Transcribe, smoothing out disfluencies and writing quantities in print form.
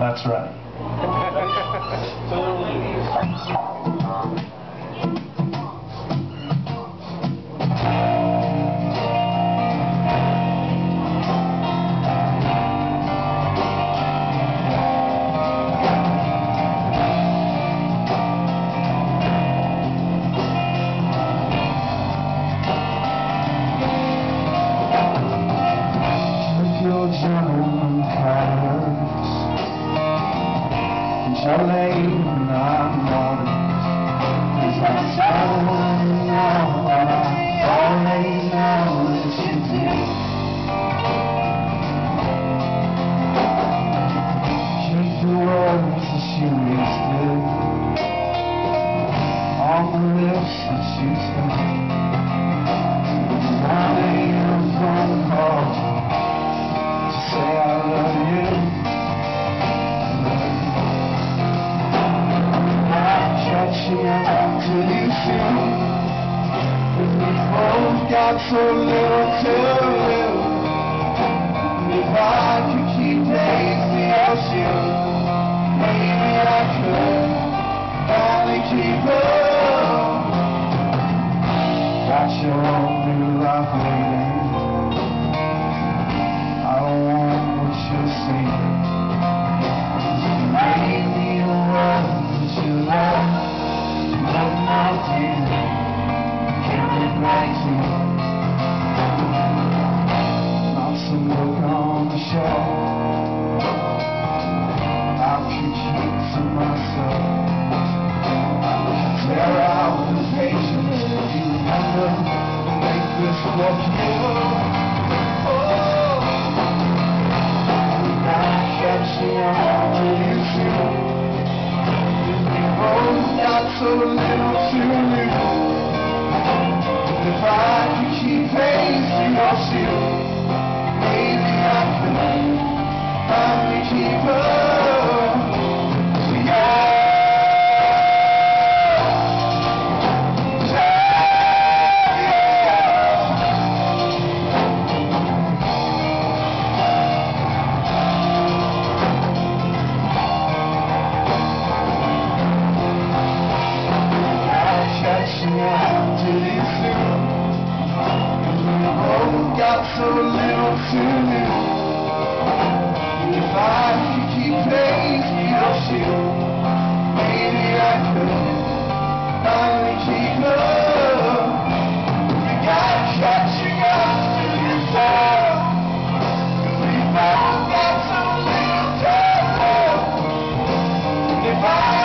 That's right. Got so little to live. If I could keep pace with your shoes, maybe I could finally keep up. Got your own new life waiting. I don't want what you're saying. You made me the world that you love. But my dear, can't look back to you. Some look on the shore. I could keep to myself. Tear out the patience. You remember, make this more pure. Oh, not catching on to you soon. We both got so little to lose. If I could keep pace with your shoes, maybe I could finally keep up. So yeah. Catching out to these soon. Got so little to lose. If I could keep pace with your shoes, maybe I could finally keep up. You got catching up to yourself, 'cause we both got so little to live. If I